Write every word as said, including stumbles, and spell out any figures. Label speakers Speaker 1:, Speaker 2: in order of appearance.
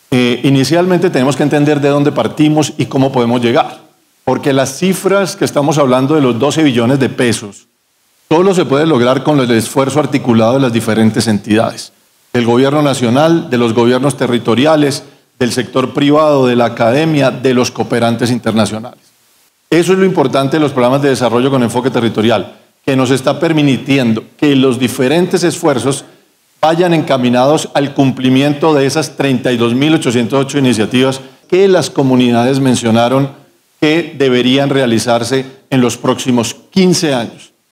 Speaker 1: Eh, inicialmente tenemos que entender de dónde partimos y cómo podemos llegar, porque las cifras que estamos hablando de los doce billones de pesos solo se puede lograr con el esfuerzo articulado de las diferentes entidades, del gobierno nacional, de los gobiernos territoriales, del sector privado, de la academia, de los cooperantes internacionales. Eso es lo importante de los programas de desarrollo con enfoque territorial, que nos está permitiendo que los diferentes esfuerzos vayan encaminados al cumplimiento de esas treinta y dos mil ochocientas ocho iniciativas que las comunidades mencionaron que deberían realizarse en los próximos quince años.